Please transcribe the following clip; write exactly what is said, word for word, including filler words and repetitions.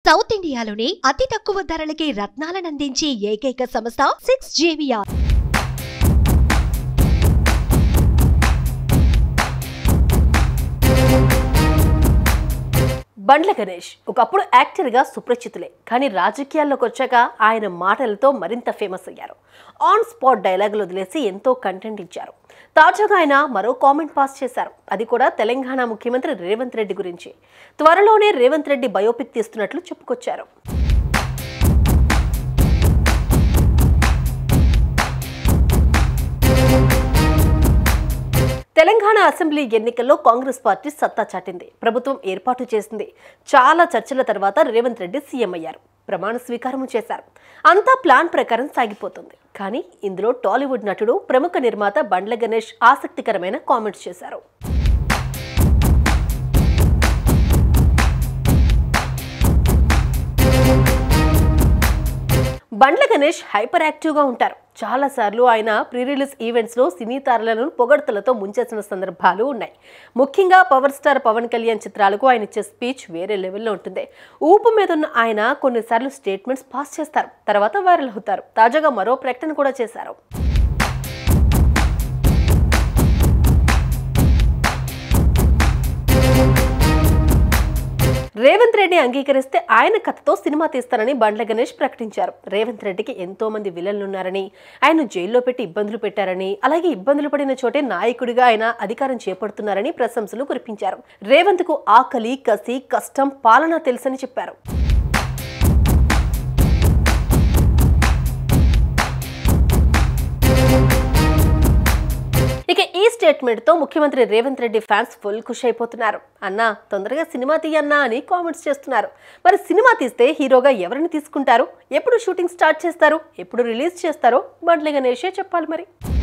South ఇండియాలోనే అతి తక్కువ ధరలకి రత్నాలను అందించే ఏకైక సంస్థ సిక్స్ జేవిఆర్. బండ్ల గణేష్ ఒకప్పుడు యాక్టర్గా సుప్రచితులే, కానీ రాజకీయాల్లోకి వచ్చాక ఆయన మాటలతో మరింత ఫేమస్ అయ్యారు. ఆన్ స్పాట్ డైలాగులు వదిలేసి ఎంతో కంటెంట్ ఇచ్చారు. తాజాగా ఆయన మరో కామెంట్ పాస్ చేశారు. అది కూడా తెలంగాణ ముఖ్యమంత్రి రేవంత్ రెడ్డి గురించి. త్వరలోనే రేవంత్ రెడ్డి బయోపిక్ తీస్తున్నట్లు చెప్పుకొచ్చారు. తెలంగాణ అసెంబ్లీ ఎన్నికల్లో కాంగ్రెస్ పార్టీ సత్తా చాటింది, ప్రభుత్వం ఏర్పాటు చేసింది. చాలా చర్చల తర్వాత రేవంత్ రెడ్డి సీఎం అయ్యారు, ప్రమాణ స్వీకారం చేశారు. అంతా ప్లాన్ ప్రకారం సాగిపోతుంది. కానీ ఇందులో టాలీవుడ్ నటుడు, ప్రముఖ నిర్మాత బండ్ల గణేష్ ఆసక్తికరమైన కామెంట్స్ చేశారు. బండ్ల గణేష్ హైపర్ యాక్టివ్గా ఉంటారు. చాలాసార్లు ఆయన ప్రీ రిలీజ్ ఈవెంట్స్లో సినీ తారలను పొగడ్తలతో ముంచేసిన సందర్భాలు ఉన్నాయి. ముఖ్యంగా పవర్ స్టార్ పవన్ కళ్యాణ్ చిత్రాలకు ఆయన ఇచ్చే స్పీచ్ వేరే లెవెల్లో ఉంటుంది. ఊపు మీద ఉన్న ఆయన కొన్నిసార్లు స్టేట్మెంట్స్ పాస్ చేస్తారు, తర్వాత వైరల్ అవుతారు. తాజాగా మరో ప్రకటన కూడా చేశారు. రేవంత్ రెడ్డి అంగీకరిస్తే ఆయన కథతో సినిమా తీస్తానని బండ్ల గణేష్ ప్రకటించారు. రేవంత్ రెడ్డికి ఎంతో మంది విలన్లున్నారని, ఆయన జైల్లో పెట్టి ఇబ్బందులు పెట్టారని, అలాగే ఇబ్బందులు పడిన చోటే నాయకుడిగా ఆయన అధికారం చేపడుతున్నారని ప్రశంసలు కురిపించారు. రేవంత్ కు ఆకలి, కసి, కష్టం, పాలన తెలుసని చెప్పారు. ఇక ఈ స్టేట్మెంట్ తో ముఖ్యమంత్రి రేవంత్ రెడ్డి ఫ్యాన్స్ ఫుల్ ఖుషి అయిపోతున్నారు. అన్నా తొందరగా సినిమా తీయన్నా అని కామెంట్స్ చేస్తున్నారు. మరి సినిమా తీస్తే హీరోగా ఎవరిని తీసుకుంటారు, ఎప్పుడు షూటింగ్ స్టార్ట్ చేస్తారు, ఎప్పుడు రిలీజ్ చేస్తారో బండ్ల గణేషే చెప్పాలి మరి.